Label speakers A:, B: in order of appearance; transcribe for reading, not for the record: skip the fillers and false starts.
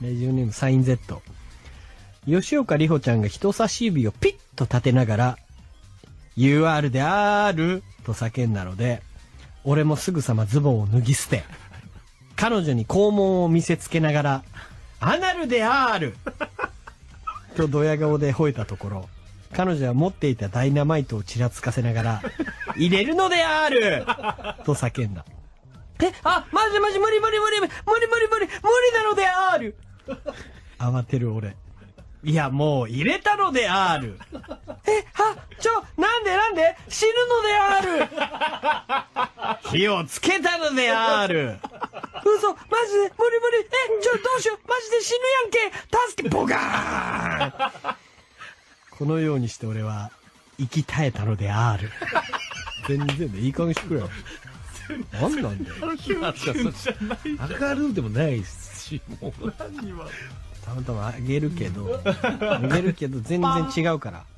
A: ラジオネームサイン Z。吉岡里帆ちゃんが人差し指をピッと立てながら UR であると叫んだので、俺もすぐさまズボンを脱ぎ捨て、彼女に肛門を見せつけながらアナルであるとドヤ顔で吠えたところ、彼女は持っていたダイナマイトをちらつかせながら入れるのであると叫んだ。マジ無理なのである慌てる俺。いやもう入れたのである。なんで死ぬのである火をつけたのである。嘘、マジで無理。どうしよう、マジで死ぬやんけ、助け、ボガーンこのようにして俺は生き絶えたのである。全然でいい加減してくれよ。なんなんだよ。
B: 明るいでもないし、もう
A: たまたまあげるけど全然違うから。